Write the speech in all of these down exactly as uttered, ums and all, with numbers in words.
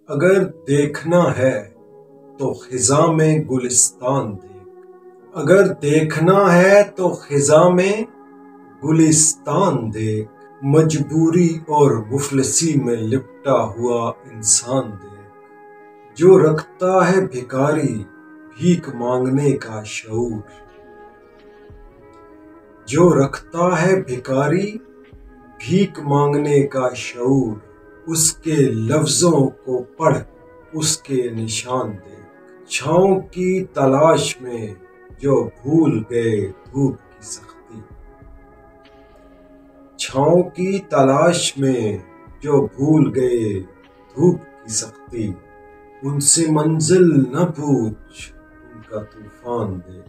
अगर देखना है तो खिजा में गुलिस्तान देख। अगर देखना है तो खिजा में गुलिस्तान देख। मजबूरी और मुफलिसी में लिपटा हुआ इंसान देख। जो रखता है भिखारी भीख मांगने का शऊर। जो रखता है भिखारी भीख मांगने का शऊर। उसके लफ्जों को पढ़ उसके निशान देख। छाँव की तलाश में जो भूल गए धूप की सख्ती। छाँव की तलाश में जो भूल गए धूप की सख्ती। उनसे मंजिल न पूछ उनका तूफान देख।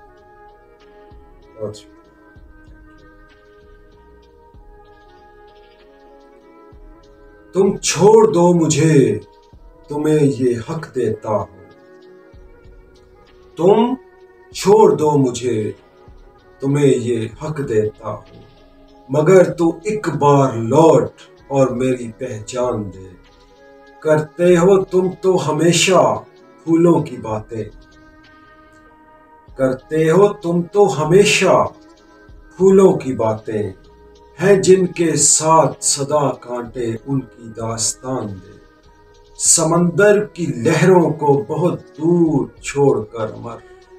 तुम छोड़ दो मुझे तुम्हें ये हक देता हूँ। तुम छोड़ दो मुझे तुम्हें ये हक देता हूँ। मगर तू एक बार लौट और मेरी पहचान दे। करते हो तुम तो हमेशा फूलों की बातें। करते हो तुम तो हमेशा फूलों की बातें। हैं जिनके साथ सदा कांटे उनकी दास्तान दे। समंदर की लहरों को बहुत दूर छोड़कर मर।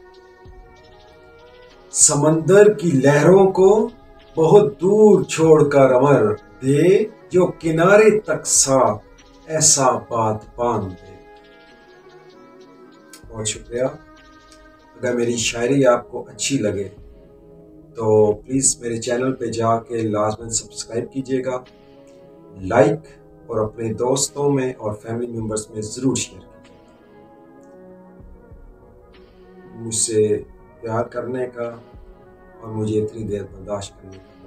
समंदर की लहरों को बहुत दूर छोड़कर अमर दे। जो किनारे तक साथ ऐसा बादबान दे। बहुत शुक्रिया। अगर मेरी शायरी आपको अच्छी लगे तो प्लीज़ मेरे चैनल पे जाके लाजमन सब्सक्राइब कीजिएगा, लाइक और अपने दोस्तों में और फैमिली मेम्बर्स में ज़रूर शेयर कीजिएगा। मुझसे प्यार करने का और मुझे इतनी देर बर्दाश्त करने का